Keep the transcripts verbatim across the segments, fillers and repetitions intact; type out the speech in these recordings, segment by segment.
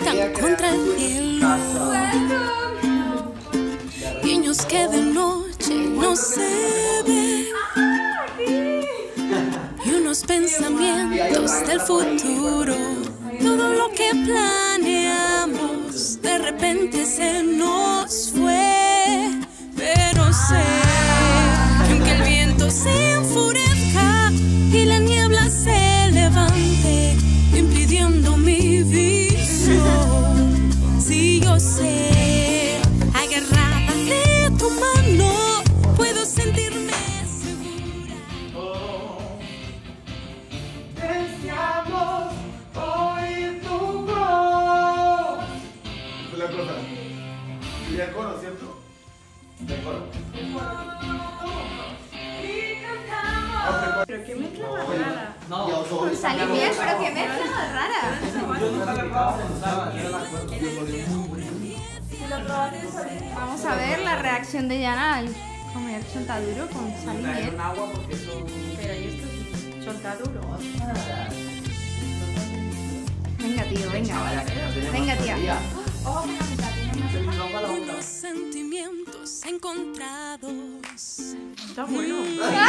apuntan contra el cielo. Niños que de noche no se ven y unos pensamientos del futuro. Todo lo que planeamos de repente se nos fue. Pero sé que aunque el viento se enfurezca y la niebla se levante impidiendo mi visión, sí yo sé, agarrada de tu mano puedo sentirme segura. Deseamos oír tu voz. Esa es la cosa. Y el coro, ¿cierto? El coro. Pero qué mezcla más rara. No, Salí bien, pero qué mezcla más rara. Vamos a ver la reacción de Yana al comer chontaduro con Salí bien. Pero ¿y esto es chontaduro? Venga, tío, venga. Venga, tía. Unos sentimientos encontrados. Está bueno.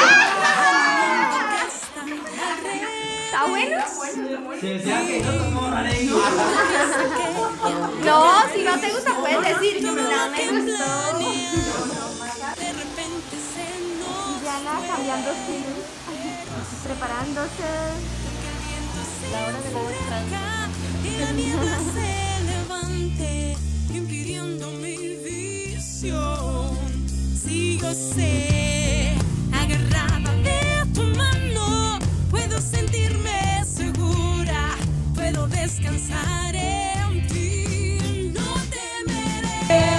¿Está bueno? Se decía que no tomó arengo. No, si no te gusta puedes decir no me gustó. De repente se nos Yana cambiando estilos, preparándose. la hora de la y la niebla se levante impidiendo mi visión. Sí, yo sé, agarrada de tu mano puedo sentirme segura, puedo descansar en ti, no temeré.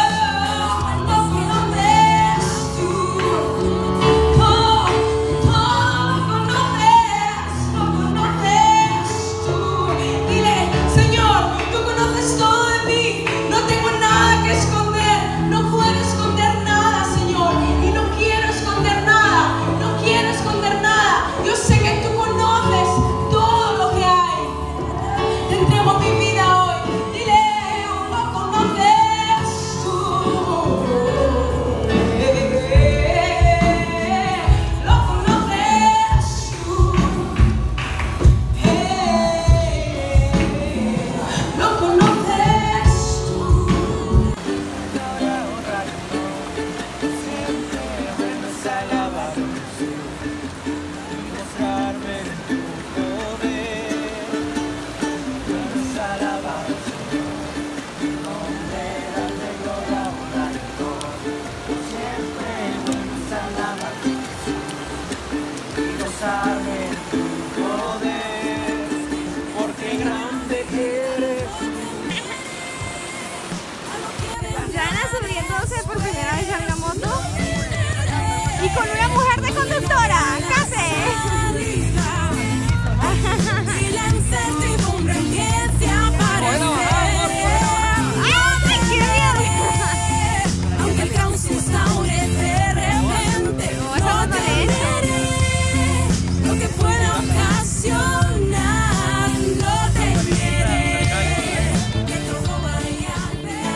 Yana subiéndose por primera vez a una moto y con una mujer de conductora. ¡Case! Y la incertidumbre empieza a aparecer. ¡Ay, qué miedo! Aunque el caos se instaure de repente, No, eso no temeré lo que pueda ocasionar, no temeré que todo vaya a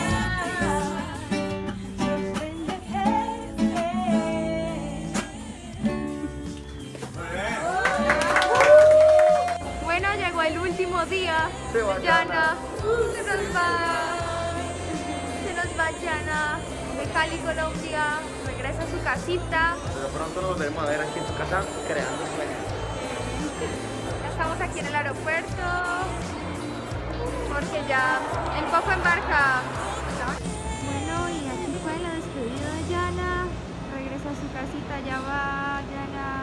Bueno, llegó el último día. Yana se nos va. Se nos va Yana de Cali, Colombia. Regresa a su casita. Pero pronto nos volveremos a ver aquí en su casa creando sueños. Ya estamos aquí en el aeropuerto. Porque ya en poco embarca. Bueno, y aquí fue la despedida de Yana. Regresa a su casita, ya va Yana.